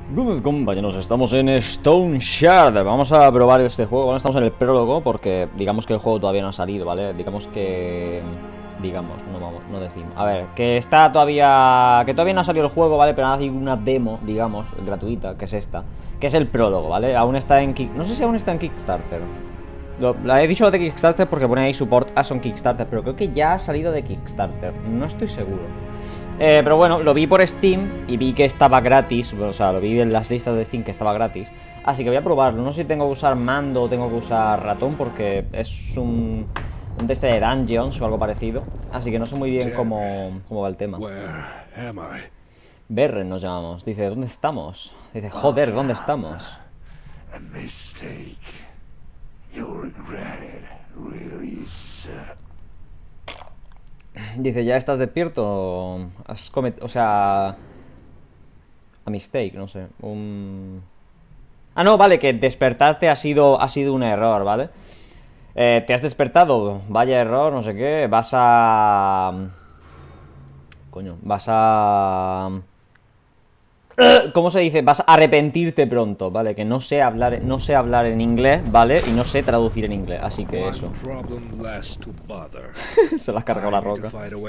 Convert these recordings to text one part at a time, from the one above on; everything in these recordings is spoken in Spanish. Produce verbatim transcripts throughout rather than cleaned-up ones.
Good compañeros, estamos en Stone Shard. Vamos a probar este juego. Bueno, estamos en el prólogo porque digamos que el juego todavía no ha salido, ¿vale? Digamos que... Digamos, no vamos, no decimos. A ver, que está todavía... Que todavía no ha salido el juego, ¿vale? Pero hay una demo, digamos, gratuita, que es esta. Que es el prólogo, ¿vale? Aún está en Kick... No sé si aún está en Kickstarter. Lo, lo he dicho de Kickstarter porque pone ahí support as on Kickstarter, pero creo que ya ha salido de Kickstarter. No estoy seguro. Eh, pero bueno, lo vi por Steam y vi que estaba gratis. O sea, lo vi en las listas de Steam que estaba gratis. Así que voy a probarlo. No sé si tengo que usar mando o tengo que usar ratón, porque es un, un test de Dungeons o algo parecido. Así que no sé muy bien cómo, cómo va el tema. Berren nos llamamos. Dice, ¿dónde estamos? Dice, joder, ¿dónde estamos? Dice, ¿ya estás despierto? Has cometido... O sea... A mistake, no sé. Un... Ah, no, vale, que despertarte ha sido, ha sido un error, ¿vale? Eh, te has despertado, vaya error, no sé qué. Vas a... Coño, vas a... ¿Cómo se dice? Vas a arrepentirte pronto, ¿vale? Que no sé hablar, no sé hablar en inglés, ¿vale? Y no sé traducir en inglés, así que eso. Se la has cargado la roca.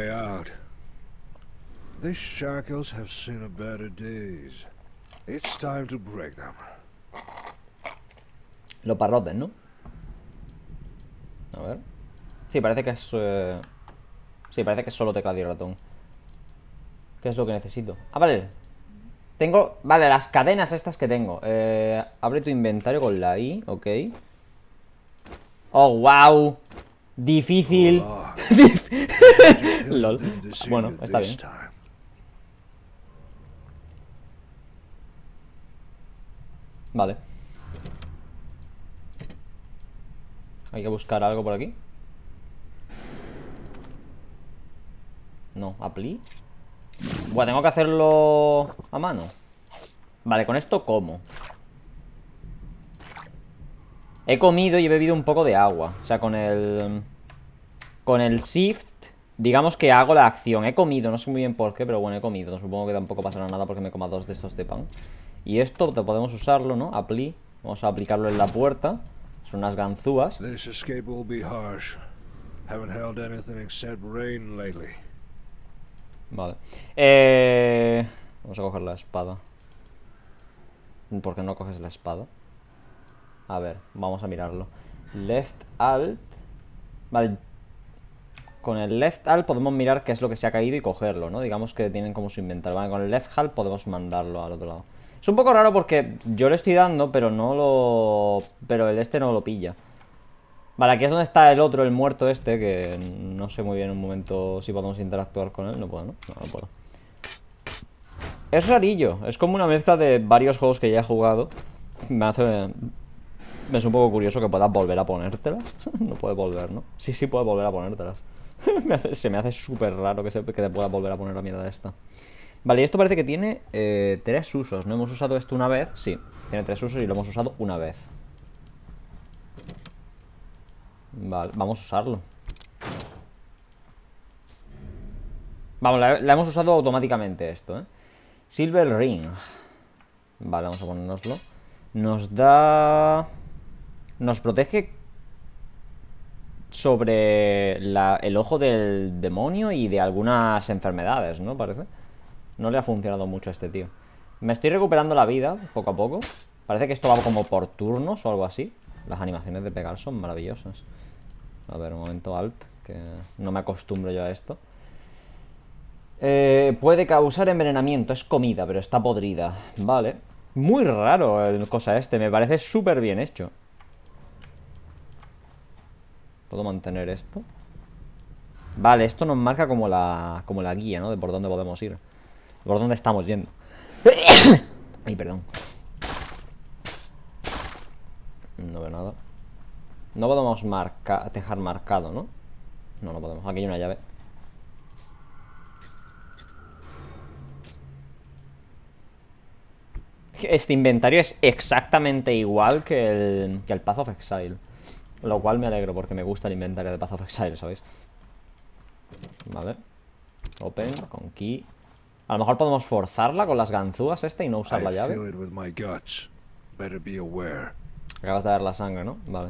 Los parrotes, ¿no? A ver. Sí, parece que es... Eh... Sí, parece que es solo teclado y ratón. ¿Qué es lo que necesito? Ah, vale. Tengo... Vale, las cadenas estas que tengo. Eh... Abre tu inventario con la I, ok. Oh, wow. Difícil. Lol. Bueno, está bien. Vale. Hay que buscar algo por aquí. No, apply. Bueno, tengo que hacerlo a mano. Vale, con esto como. He comido y he bebido un poco de agua. O sea, con el... Con el shift, digamos que hago la acción. He comido, no sé muy bien por qué, pero bueno, he comido. Supongo que tampoco pasará nada porque me coma dos de estos de pan. Y esto te podemos usarlo, ¿no? Apply. Vamos a aplicarlo en la puerta. Son unas ganzúas. Vale. Eh... Vamos a coger la espada. ¿Por qué no coges la espada? A ver, vamos a mirarlo. Left Alt. Vale. Con el Left Alt podemos mirar qué es lo que se ha caído y cogerlo, ¿no? Digamos que tienen como su inventario. Vale, con el Left Alt podemos mandarlo al otro lado. Es un poco raro porque yo le estoy dando, pero no lo... Pero el este no lo pilla. Vale, aquí es donde está el otro, el muerto este, que no sé muy bien en un momento si podemos interactuar con él. No puedo, ¿no? No, no puedo. Es rarillo, es como una mezcla de varios juegos que ya he jugado. Me hace... Me es un poco curioso que puedas volver a ponértelas. No puedes volver, ¿no? Sí, sí puedes volver a ponértelas. me hace, Se me hace súper raro que, se, que te puedas volver a poner la mierda esta. Vale, y esto parece que tiene eh, tres usos. ¿No hemos usado esto una vez? Sí, tiene tres usos y lo hemos usado una vez. Vale, vamos a usarlo. Vamos, la, la hemos usado automáticamente esto, ¿eh? Silver Ring. Vale, vamos a ponérnoslo. Nos da... Nos protege sobre la, el ojo del demonio y de algunas enfermedades, ¿no? Parece. No le ha funcionado mucho a este tío. Me estoy recuperando la vida, poco a poco. Parece que esto va como por turnos o algo así. Las animaciones de pegar son maravillosas. A ver, un momento, alt, que no me acostumbro yo a esto. Eh, puede causar envenenamiento, es comida, pero está podrida. Vale. Muy raro el cosa este, me parece súper bien hecho. ¿Puedo mantener esto? Vale, esto nos marca como la, como la guía, ¿no? De por dónde podemos ir. Por dónde estamos yendo. Ay, perdón. No veo nada. No podemos marcar, dejar marcado, ¿no? No, no podemos. Aquí hay una llave. Este inventario es exactamente igual que el, que el Path of Exile. Lo cual me alegro porque me gusta el inventario de Path of Exile, ¿sabéis? Vale. Open, con key. A lo mejor podemos forzarla con las ganzúas esta y no usar la I llave. feel it with my guts. Better be aware. Acabas de ver la sangre, ¿no? Vale.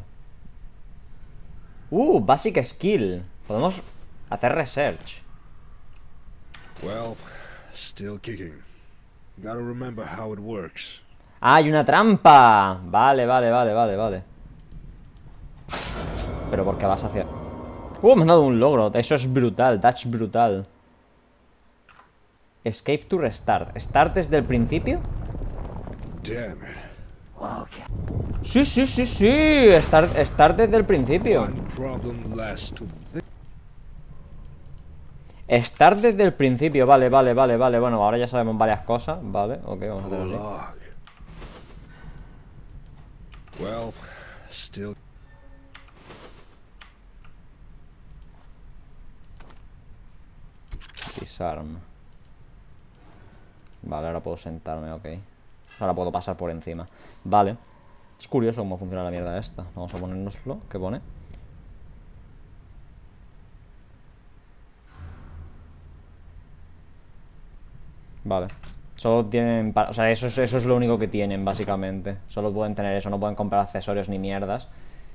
Uh, basic skill. Podemos hacer research. Well, still kicking. Gotta remember how it works. ¡Ah, hay una trampa! Vale, vale, vale, vale, vale. Pero ¿por qué vas hacia...? Uh, me han dado un logro. Eso es brutal, that's brutal. Escape to restart. ¿Start desde el principio? Damn it. Sí, sí, sí, sí. Start, start desde el principio. One problem less to... Start desde el principio. Vale, vale, vale, vale. Bueno, ahora ya sabemos varias cosas. Vale, ok, vamos a hacerlo así. log. Well, still... Disarm. Vale, ahora puedo sentarme, ok. Ahora puedo pasar por encima. Vale. Es curioso cómo funciona la mierda esta. Vamos a ponérnoslo. ¿Qué pone? Vale. Solo tienen... O sea, eso es, eso es lo único que tienen, básicamente. Solo pueden tener eso. No pueden comprar accesorios ni mierdas.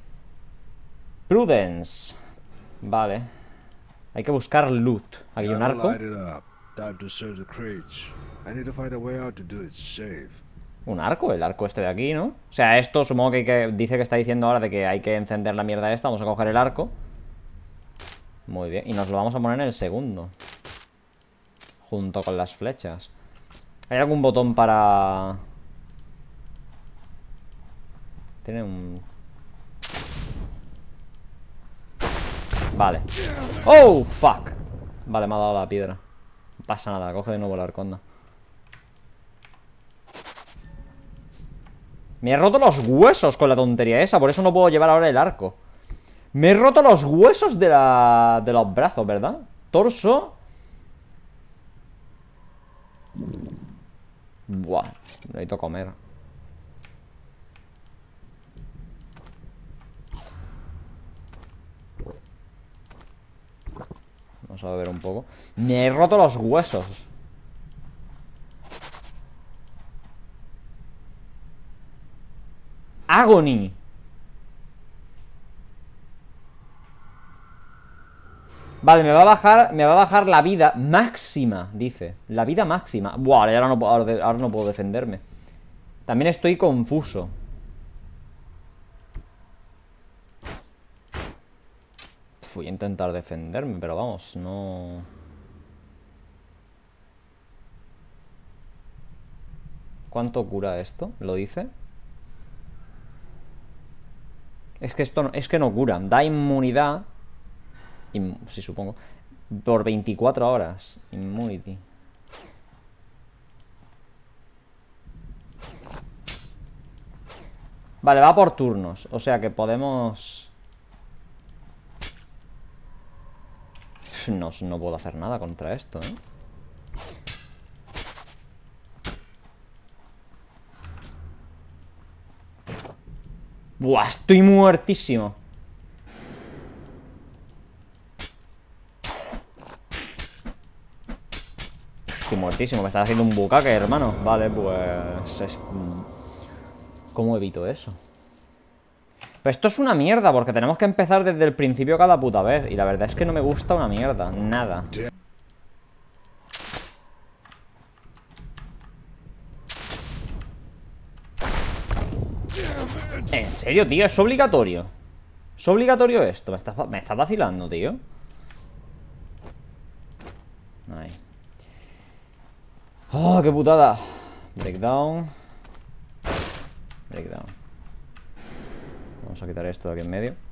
Prudence. Vale. Hay que buscar loot. Aquí hay un Gotta arco. light it up. Time to search the crates. I need to find a way out to do it safe. Un arco, el arco este de aquí, ¿no? O sea, esto supongo que, hay que dice que está diciendo ahora de que hay que encender la mierda esta. Vamos a coger el arco. Muy bien, y nos lo vamos a poner en el segundo, junto con las flechas. ¿Hay algún botón para...? Tiene un... Vale. ¡Oh, fuck! Vale, me ha dado la piedra. No pasa nada, coge de nuevo la arconda. Me he roto los huesos con la tontería esa. Por eso no puedo llevar ahora el arco. Me he roto los huesos de la... de los brazos, ¿verdad? Torso. Buah, necesito comer. Vamos a beber un poco. Me he roto los huesos. Agony. Vale, me va a bajar, me va a bajar la vida máxima, dice. La vida máxima. Buah, ahora no, puedo- ahora, ahora no puedo defenderme. También estoy confuso. Voy a intentar defenderme, pero vamos, no... ¿Cuánto cura esto? ¿Lo dice? Es que esto no, es que no cura. Da inmunidad. Inmu- sí, supongo. Por veinticuatro horas. Immunity. Vale, va por turnos. O sea que podemos... No, no puedo hacer nada contra esto, ¿eh? Buah, estoy muertísimo. Estoy muertísimo, me estás haciendo un bucaque, hermano. Vale, pues... es- ¿Cómo evito eso? Pero esto es una mierda, porque tenemos que empezar desde el principio cada puta vez. Y la verdad es que no me gusta una mierda, nada. ¿En serio, tío? ¿Es obligatorio? ¿Es obligatorio esto? ¿Me estás, me estás vacilando, tío? Ahí. ¡Oh, qué putada! Breakdown. Breakdown. Vamos a quitar esto de aquí en medio.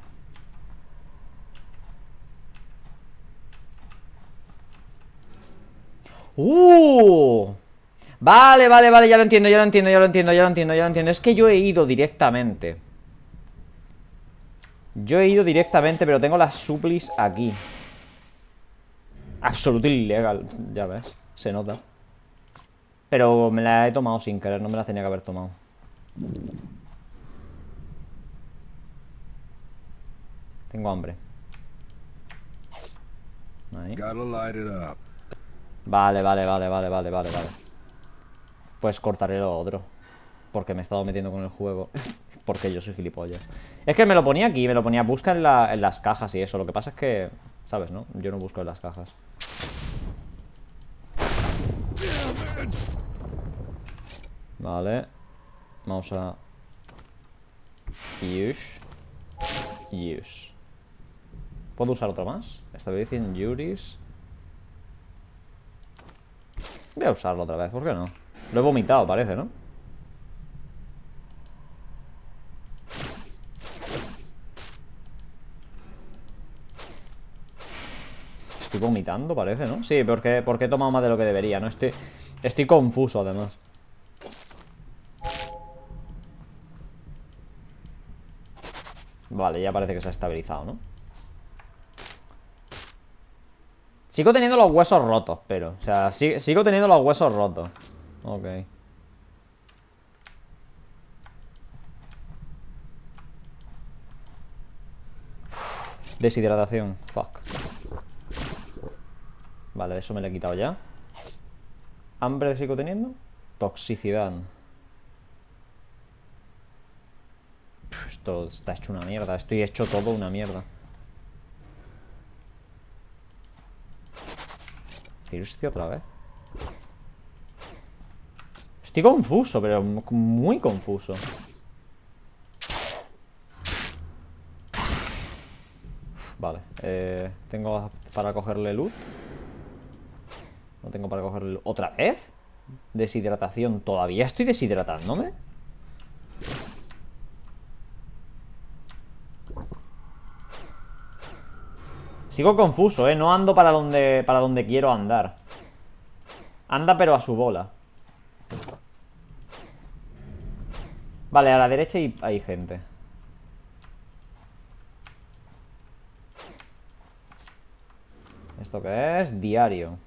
¡Uh! Vale, vale, vale, ya lo entiendo, ya lo entiendo, ya lo entiendo, ya lo entiendo, ya lo entiendo. Es que yo he ido directamente. Yo he ido directamente, pero tengo las suplis aquí. Absolutely ilegal, ya ves, se nota. Pero me la he tomado sin querer, no me la tenía que haber tomado. Tengo hambre. Ahí. Gotta light it up. Vale, vale, vale, vale, vale, vale, vale. Pues cortaré lo otro. Porque me he estado metiendo con el juego. Porque yo soy gilipollas. Es que me lo ponía aquí, me lo ponía busca en, la, en las cajas y eso. Lo que pasa es que, ¿sabes, no? Yo no busco en las cajas. Vale. Vamos a... Use. Use. ¿Puedo usar otro más? Stabilizing Juris. Voy a usarlo otra vez, ¿por qué no? Lo he vomitado, parece, ¿no? Estoy vomitando, parece, ¿no? Sí, porque, porque he tomado más de lo que debería, ¿no? Estoy, estoy confuso, además. Vale, ya parece que se ha estabilizado, ¿no? Sigo teniendo los huesos rotos, pero... O sea, sig- sigo teniendo los huesos rotos. Ok. Deshidratación. Fuck. Vale, eso me lo he quitado ya. ¿Hambre sigo teniendo? Toxicidad. Pff, esto está hecho una mierda. Estoy hecho todo una mierda. Thirsty otra vez. Estoy confuso, pero muy confuso. Vale, eh, tengo para cogerle loot. No tengo para cogerle loot. ¿Otra vez? Deshidratación. ¿Todavía estoy deshidratándome? Sigo confuso, eh. No ando para donde, para donde quiero andar. Anda pero a su bola. Vale, a la derecha hay, hay gente. ¿Esto qué es? Diario.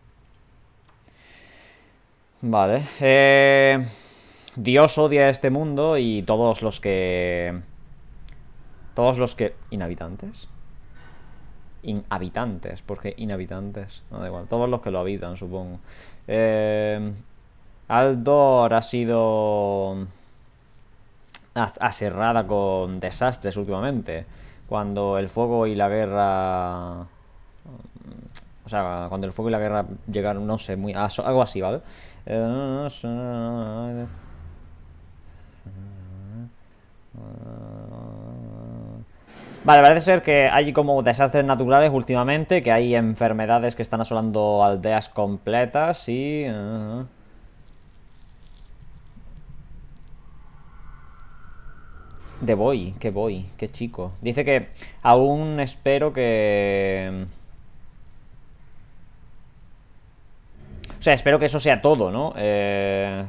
Vale. Eh, Dios odia este mundo y todos los que... Todos los que... ¿Inhabitantes? Inhabitantes. ¿Por qué inhabitantes? No da igual. Todos los que lo habitan, supongo. Eh, Aldor ha sido... aserrada con desastres últimamente. Cuando el fuego y la guerra... O sea, cuando el fuego y la guerra llegaron, no sé, muy... algo así, ¿vale? Vale, parece ser que hay como desastres naturales últimamente, que hay enfermedades que están asolando aldeas completas y... De voy, que voy, qué chico. Dice que aún espero que... O sea, espero que eso sea todo, ¿no? Eh...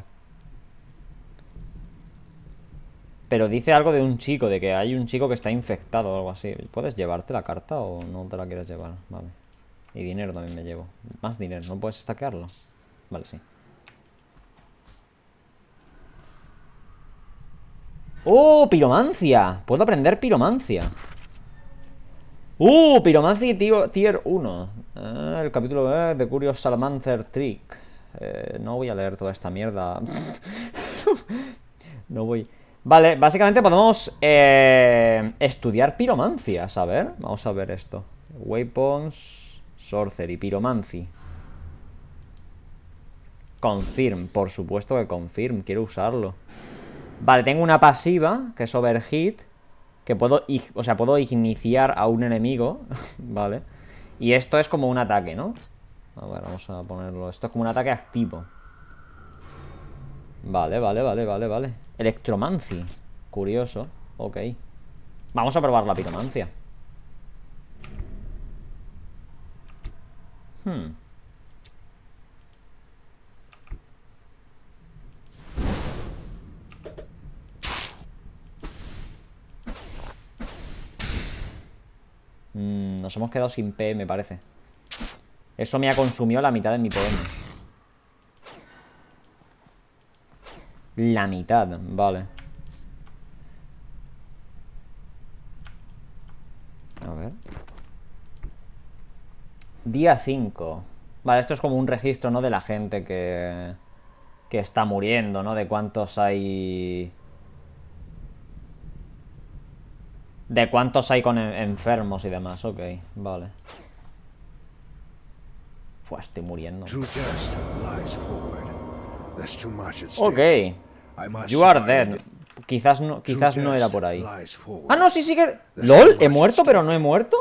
Pero dice algo de un chico, de que hay un chico que está infectado o algo así. ¿Puedes llevarte la carta o no te la quieres llevar? Vale. Y dinero también me llevo. Más dinero, ¿no puedes stackearlo? Vale, sí. ¡Oh! ¡Piromancia! Puedo aprender piromancia. ¡Uh! Piromancia tío, tier uno. Eh, el capítulo eh, de Curious Salamander Trick. Eh, no voy a leer toda esta mierda. No voy... Vale, básicamente podemos eh, estudiar piromancia, a ver. Vamos a ver esto. Weapons, Sorcery, Pyromancy. Confirm, por supuesto que confirm, quiero usarlo. Vale, tengo una pasiva, que es Overheat, que puedo, o sea, puedo iniciar a un enemigo. Vale. Y esto es como un ataque, ¿no? A ver, vamos a ponerlo. Esto es como un ataque activo. Vale, vale, vale, vale, vale. Electromancy. Curioso. Ok. Vamos a probar la piromancia. Hmm. Mm, nos hemos quedado sin P, me parece. Eso me ha consumido la mitad de mi P M. La mitad, vale. A ver. Día cinco. Vale, esto es como un registro, ¿no? De la gente que... que está muriendo, ¿no? De cuántos hay... De cuántos hay con enfermos y demás. Ok, vale. Fua, estoy muriendo. Ok. You are dead. Quizás no, quizás no era por ahí. Ah, no, sí, sí que... ¿LOL? ¿He muerto pero no he muerto?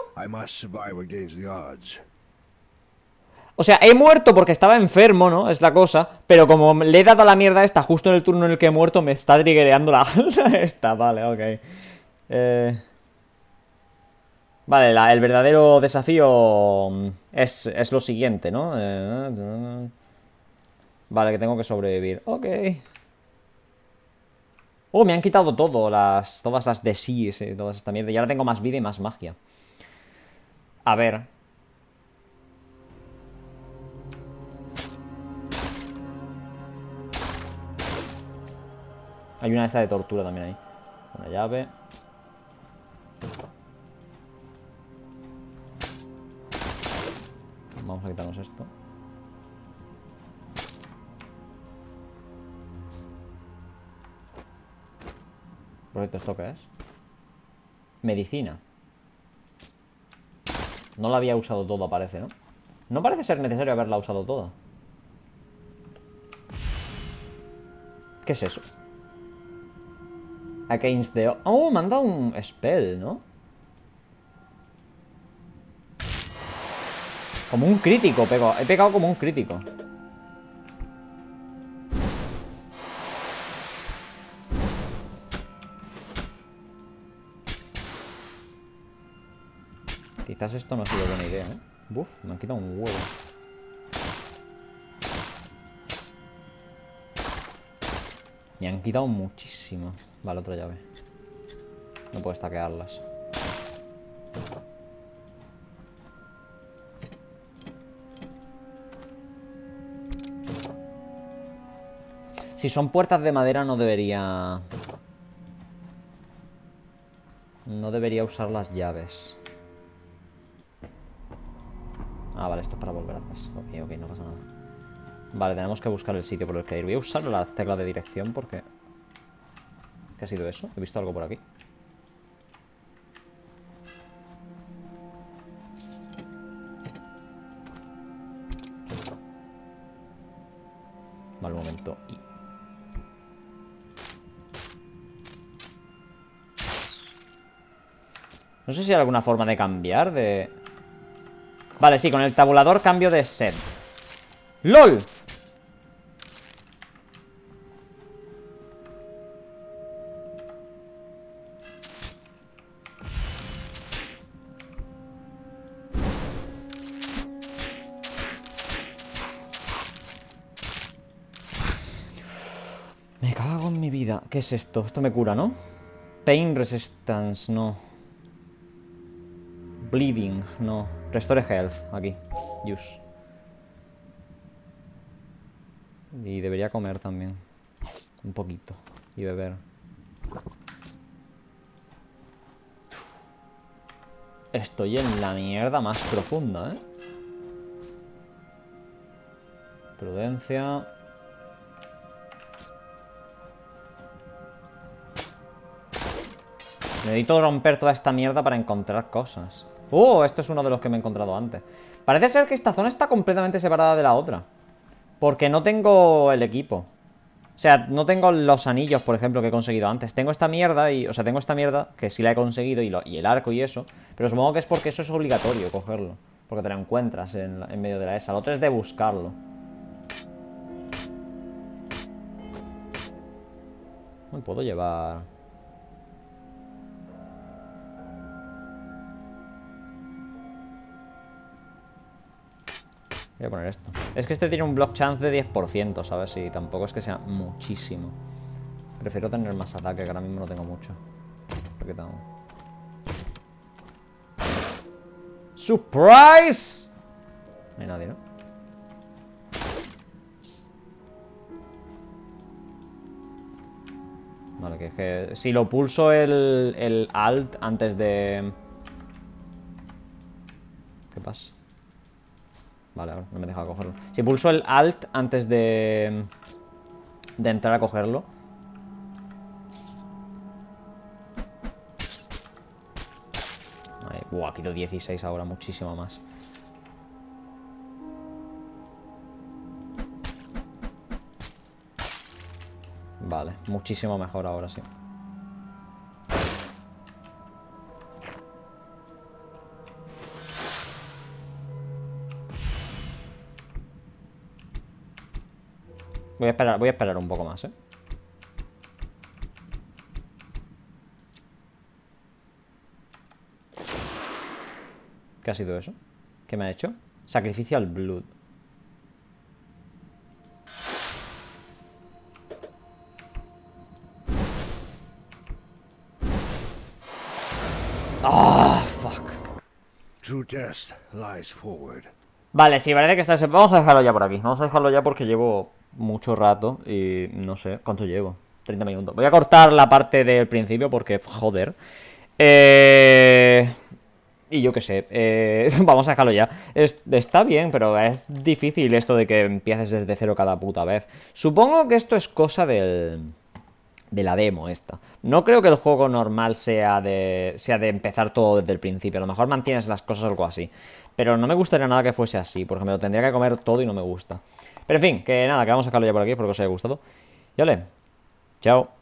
O sea, he muerto porque estaba enfermo, ¿no? Es la cosa. Pero como le he dado a la mierda esta justo en el turno en el que he muerto, me está triggereando la esta. Vale, ok. Eh... Vale, la, el verdadero desafío es, es lo siguiente, ¿no? Eh... Vale, que tengo que sobrevivir. Ok. Oh, me han quitado todo, las, todas las disease y toda esta mierda. Y ahora tengo más vida y más magia. A ver. Hay una esta de tortura también ahí. Una llave. Vamos a quitarnos esto. Proyecto, ¿esto qué es? Medicina. No la había usado toda, parece, ¿no? No parece ser necesario haberla usado toda. ¿Qué es eso? Against the... Oh, me han dado un spell, ¿no? Como un crítico, pego. He pegado como un crítico. Quizás esto no ha sido buena idea, ¿eh? Buf, me han quitado un huevo. Me han quitado muchísimo. Vale, otra llave. No puedo stackearlas. Si son puertas de madera no debería... No debería usar las llaves. Ah, vale, esto es para volver atrás. Ok, ok, no pasa nada. Vale, tenemos que buscar el sitio por el que ir. Voy a usar la tecla de dirección porque... ¿Qué ha sido eso? He visto algo por aquí. Vale, un momento. Y... No sé si hay alguna forma de cambiar de... Vale, sí, con el tabulador cambio de set. ¡LOL! Me cago en mi vida. ¿Qué es esto? Esto me cura, ¿no? Pain resistance, no. Bleeding, no. Restore health, aquí. Use. Y debería comer también. Un poquito. Y beber. Estoy en la mierda más profunda, ¿eh? Prudencia. Necesito romper toda esta mierda para encontrar cosas. ¡Oh! Esto es uno de los que me he encontrado antes. Parece ser que esta zona está completamente separada de la otra. Porque no tengo el equipo. O sea, no tengo los anillos, por ejemplo, que he conseguido antes. Tengo esta mierda y... O sea, tengo esta mierda que sí la he conseguido y, lo, y el arco y eso. Pero supongo que es porque eso es obligatorio cogerlo. Porque te lo encuentras en, en medio de la esa. Lo otro es de buscarlo. Me puedo llevar... Voy a poner esto. Es que este tiene un block chance de diez por ciento, ¿sabes? Y tampoco es que sea muchísimo. Prefiero tener más ataque, que ahora mismo no tengo mucho. ¿Qué tengo? ¡Surprise! No hay nadie, ¿no? Vale, que, que si lo pulso el, el alt antes de... ¿Qué pasa? Vale, ahora no me deja cogerlo. Si pulso el Alt antes de... De entrar a cogerlo. Ahí, buah, quito dieciséis ahora, muchísimo más. Vale, muchísimo mejor ahora, sí. Voy a esperar, voy a esperar un poco más, ¿eh? ¿Qué ha sido eso? ¿Qué me ha hecho? Sacrificio al Blood. ¡Ah! Fuck. True test lies forward. Vale, sí, parece que está... Vamos a dejarlo ya por aquí. Vamos a dejarlo ya porque llevo mucho rato y no sé cuánto llevo. treinta minutos. Voy a cortar la parte del principio porque, joder. Eh... Y yo qué sé. Eh... Vamos a dejarlo ya. Es... Está bien, pero es difícil esto de que empieces desde cero cada puta vez. Supongo que esto es cosa del... de la demo esta. No creo que el juego normal sea de sea de empezar todo desde el principio. A lo mejor mantienes las cosas o algo así. Pero no me gustaría nada que fuese así, porque me lo tendría que comer todo y no me gusta. Pero en fin, que nada, que vamos a sacarlo ya por aquí, espero que os haya gustado. Y vale, chao.